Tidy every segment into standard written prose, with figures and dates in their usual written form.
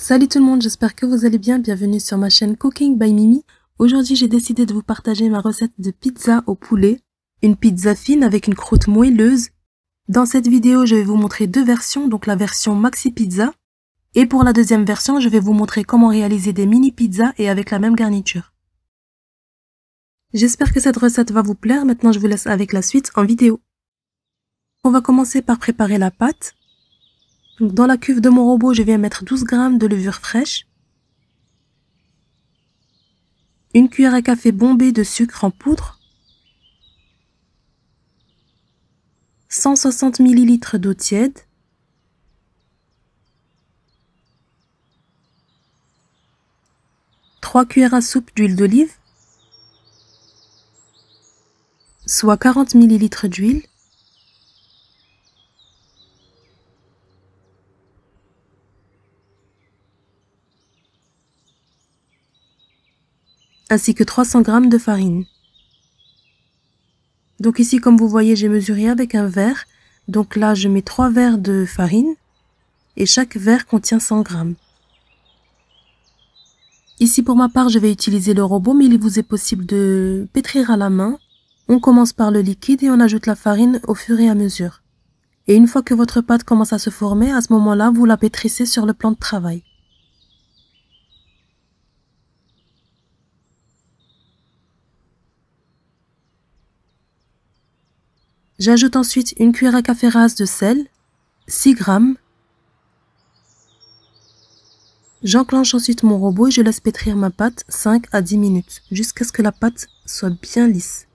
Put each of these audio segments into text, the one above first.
Salut tout le monde, j'espère que vous allez bien, bienvenue sur ma chaîne Cooking by Mimi. Aujourd'hui j'ai décidé de vous partager ma recette de pizza au poulet, une pizza fine avec une croûte moelleuse. Dans cette vidéo je vais vous montrer deux versions, donc la version maxi pizza, et pour la deuxième version je vais vous montrer comment réaliser des mini pizzas et avec la même garniture. J'espère que cette recette va vous plaire, maintenant je vous laisse avec la suite en vidéo. On va commencer par préparer la pâte. Donc dans la cuve de mon robot, je viens mettre 12 g de levure fraîche, une cuillère à café bombée de sucre en poudre, 160 ml d'eau tiède, trois cuillères à soupe d'huile d'olive, soit 40 ml d'huile, ainsi que 300 g de farine. Donc ici, comme vous voyez, j'ai mesuré avec un verre. Donc là, je mets 3 verres de farine et chaque verre contient 100 g. Ici, pour ma part, je vais utiliser le robot, mais il vous est possible de pétrir à la main. On commence par le liquide et on ajoute la farine au fur et à mesure. Et une fois que votre pâte commence à se former, à ce moment-là, vous la pétrissez sur le plan de travail. J'ajoute ensuite une cuillère à café rase de sel, 6 g. J'enclenche ensuite mon robot et je laisse pétrir ma pâte 5 à 10 minutes, jusqu'à ce que la pâte soit bien lisse.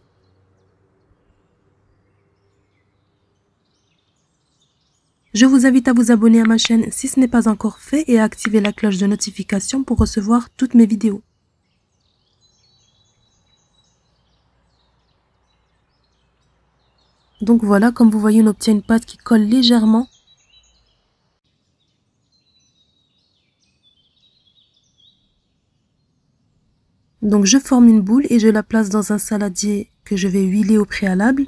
Je vous invite à vous abonner à ma chaîne si ce n'est pas encore fait et à activer la cloche de notification pour recevoir toutes mes vidéos. Donc voilà, comme vous voyez, on obtient une pâte qui colle légèrement. Donc je forme une boule et je la place dans un saladier que je vais huiler au préalable.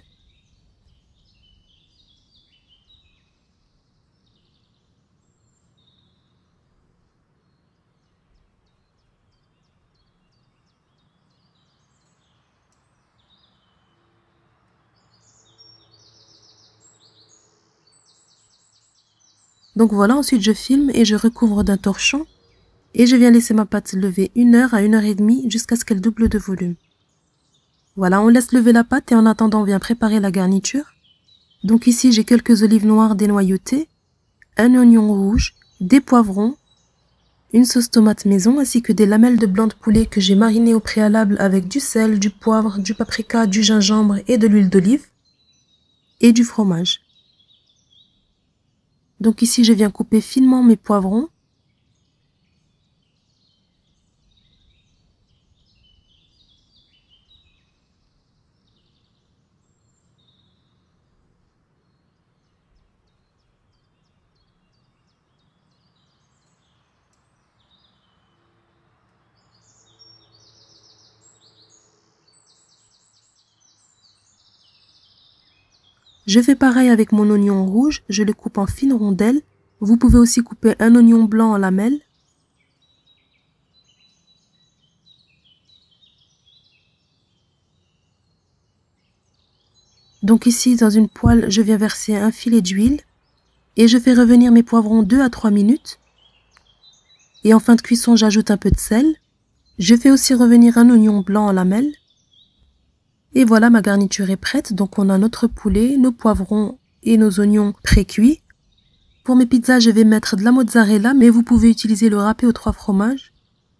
Donc voilà, ensuite je filme et je recouvre d'un torchon et je viens laisser ma pâte lever 1 heure à 1 heure et demie jusqu'à ce qu'elle double de volume. Voilà, on laisse lever la pâte et en attendant on vient préparer la garniture. Donc ici j'ai quelques olives noires dénoyautées, un oignon rouge, des poivrons, une sauce tomate maison ainsi que des lamelles de blanc de poulet que j'ai marinées au préalable avec du sel, du poivre, du paprika, du gingembre et de l'huile d'olive et du fromage. Donc ici, je viens couper finement mes poivrons. Je fais pareil avec mon oignon rouge, je le coupe en fines rondelles. Vous pouvez aussi couper un oignon blanc en lamelles. Donc ici, dans une poêle, je viens verser un filet d'huile et je fais revenir mes poivrons 2 à 3 minutes. Et en fin de cuisson, j'ajoute un peu de sel. Je fais aussi revenir un oignon blanc en lamelles. Et voilà, ma garniture est prête. Donc on a notre poulet, nos poivrons et nos oignons pré-cuits. Pour mes pizzas, je vais mettre de la mozzarella, mais vous pouvez utiliser le râpé aux 3 fromages.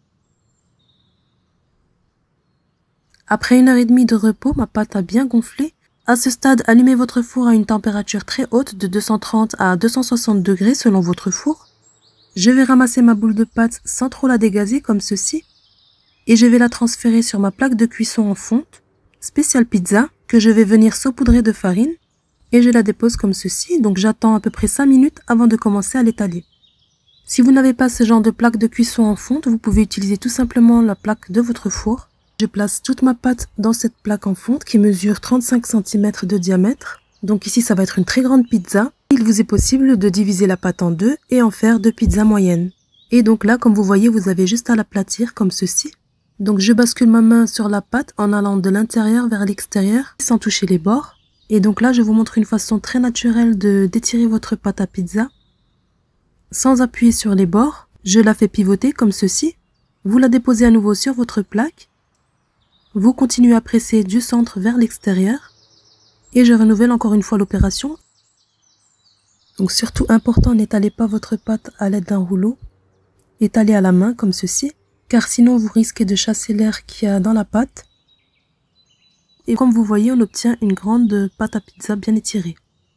Après 1 heure et demie de repos, ma pâte a bien gonflé. À ce stade, allumez votre four à une température très haute de 230 à 260 degrés selon votre four. Je vais ramasser ma boule de pâte sans trop la dégazer comme ceci. Et je vais la transférer sur ma plaque de cuisson en fonte, spéciale pizza, que je vais venir saupoudrer de farine. Et je la dépose comme ceci, donc j'attends à peu près 5 minutes avant de commencer à l'étaler. Si vous n'avez pas ce genre de plaque de cuisson en fonte, vous pouvez utiliser tout simplement la plaque de votre four. Je place toute ma pâte dans cette plaque en fonte qui mesure 35 cm de diamètre. Donc ici ça va être une très grande pizza. Il vous est possible de diviser la pâte en deux et en faire 2 pizzas moyennes. Et donc là, comme vous voyez, vous avez juste à l'aplatir comme ceci. Donc je bascule ma main sur la pâte en allant de l'intérieur vers l'extérieur sans toucher les bords. Et donc là, je vous montre une façon très naturelle d'étirer votre pâte à pizza. Sans appuyer sur les bords, je la fais pivoter comme ceci. Vous la déposez à nouveau sur votre plaque. Vous continuez à presser du centre vers l'extérieur. Et je renouvelle encore une fois l'opération. Donc surtout important, n'étalez pas votre pâte à l'aide d'un rouleau. Étalez à la main comme ceci, car sinon vous risquez de chasser l'air qu'il y a dans la pâte. Et comme vous voyez, on obtient une grande pâte à pizza bien étirée.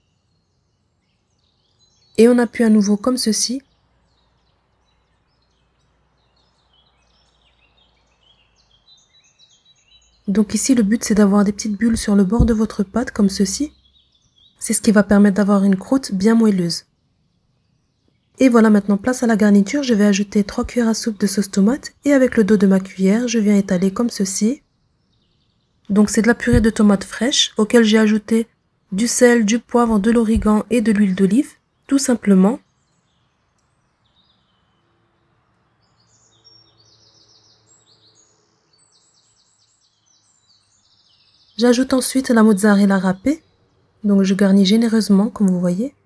Et on appuie à nouveau comme ceci. Donc ici, le but c'est d'avoir des petites bulles sur le bord de votre pâte comme ceci. C'est ce qui va permettre d'avoir une croûte bien moelleuse. Et voilà, maintenant place à la garniture, je vais ajouter 3 cuillères à soupe de sauce tomate et avec le dos de ma cuillère, je viens étaler comme ceci. Donc c'est de la purée de tomates fraîches auquel j'ai ajouté du sel, du poivre, de l'origan et de l'huile d'olive, tout simplement. J'ajoute ensuite la mozzarella râpée, donc je garnis généreusement comme vous voyez.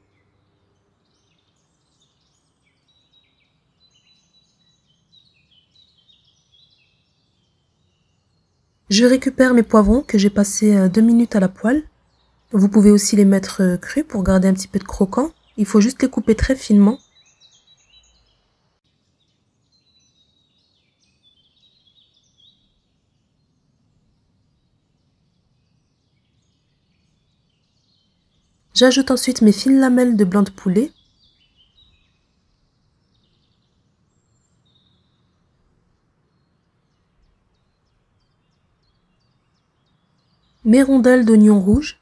Je récupère mes poivrons que j'ai passé 2 minutes à la poêle. Vous pouvez aussi les mettre crus pour garder un petit peu de croquant. Il faut juste les couper très finement. J'ajoute ensuite mes fines lamelles de blanc de poulet. Mes rondelles d'oignons rouges.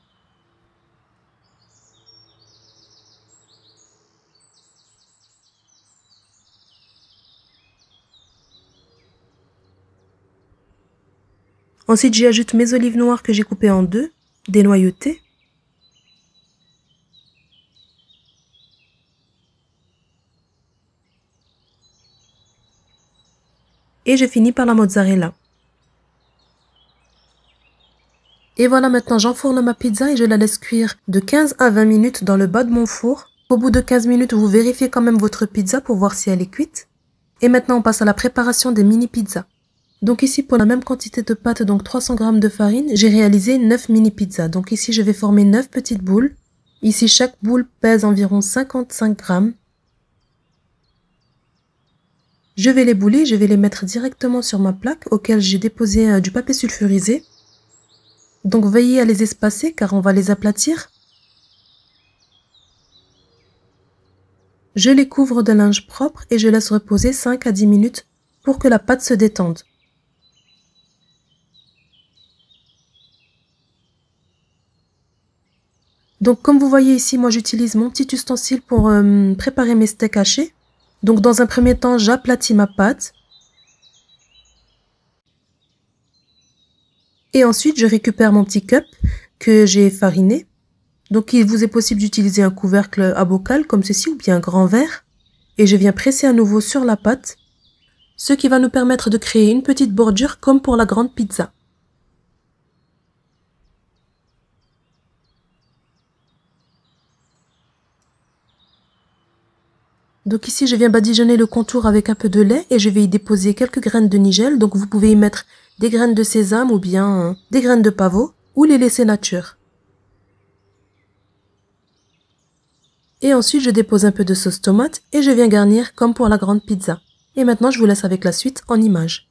Ensuite, j'y ajoute mes olives noires que j'ai coupées en deux, dénoyautées. Et je finis par la mozzarella. Et voilà, maintenant j'enfourne ma pizza et je la laisse cuire de 15 à 20 minutes dans le bas de mon four. Au bout de 15 minutes, vous vérifiez quand même votre pizza pour voir si elle est cuite. Et maintenant, on passe à la préparation des mini pizzas. Donc ici, pour la même quantité de pâte, donc 300 g de farine, j'ai réalisé 9 mini pizzas. Donc ici, je vais former 9 petites boules. Ici, chaque boule pèse environ 55 g. Je vais les bouler, je vais les mettre directement sur ma plaque auquel j'ai déposé du papier sulfurisé. Donc veillez à les espacer car on va les aplatir. Je les couvre de linge propre et je laisse reposer 5 à 10 minutes pour que la pâte se détende. Donc comme vous voyez ici, moi j'utilise mon petit ustensile pour préparer mes steaks hachés. Donc dans un premier temps, j'aplatis ma pâte. Et ensuite, je récupère mon petit cup que j'ai fariné. Donc il vous est possible d'utiliser un couvercle à bocal comme ceci ou bien un grand verre. Et je viens presser à nouveau sur la pâte, ce qui va nous permettre de créer une petite bordure comme pour la grande pizza. Donc ici, je viens badigeonner le contour avec un peu de lait et je vais y déposer quelques graines de nigel. Donc vous pouvez y mettre des graines de sésame ou bien des graines de pavot ou les laisser nature. Et ensuite, je dépose un peu de sauce tomate et je viens garnir comme pour la grande pizza. Et maintenant, je vous laisse avec la suite en images.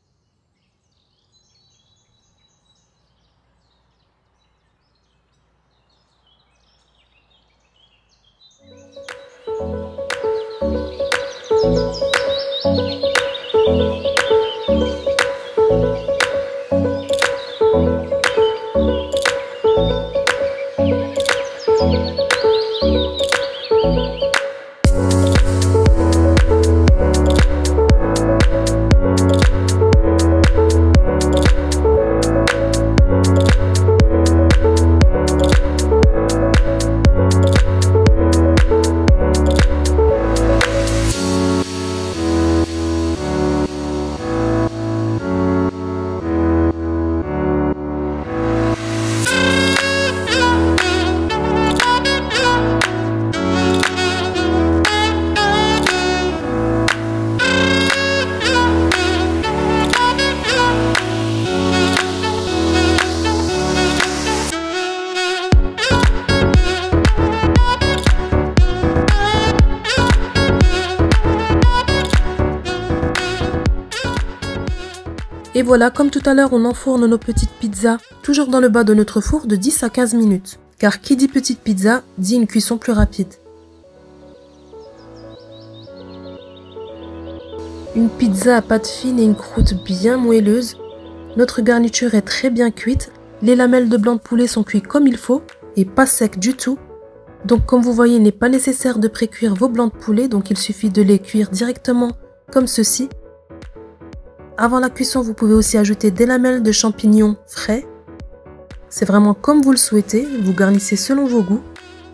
Et voilà, comme tout à l'heure, on enfourne nos petites pizzas toujours dans le bas de notre four de 10 à 15 minutes. Car qui dit petite pizza, dit une cuisson plus rapide. Une pizza à pâte fine et une croûte bien moelleuse. Notre garniture est très bien cuite. Les lamelles de blanc de poulet sont cuites comme il faut et pas secs du tout. Donc comme vous voyez, il n'est pas nécessaire de pré-cuire vos blancs de poulet, donc il suffit de les cuire directement comme ceci. Avant la cuisson, vous pouvez aussi ajouter des lamelles de champignons frais. C'est vraiment comme vous le souhaitez, vous garnissez selon vos goûts.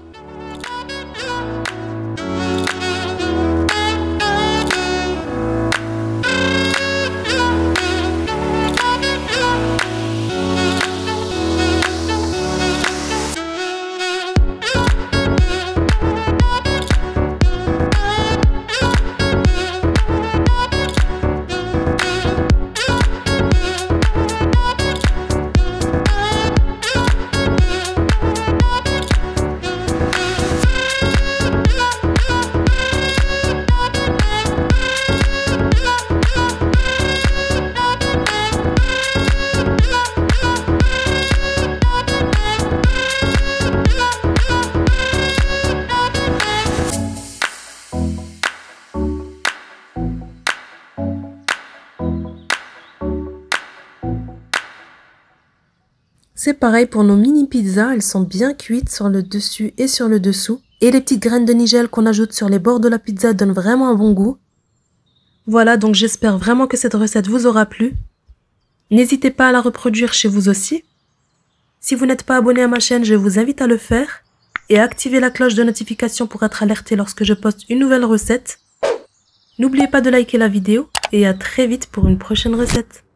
C'est pareil pour nos mini pizzas, elles sont bien cuites sur le dessus et sur le dessous. Et les petites graines de nigel qu'on ajoute sur les bords de la pizza donnent vraiment un bon goût. Voilà, donc j'espère vraiment que cette recette vous aura plu. N'hésitez pas à la reproduire chez vous aussi. Si vous n'êtes pas abonné à ma chaîne, je vous invite à le faire. Et à activer la cloche de notification pour être alerté lorsque je poste une nouvelle recette. N'oubliez pas de liker la vidéo et à très vite pour une prochaine recette.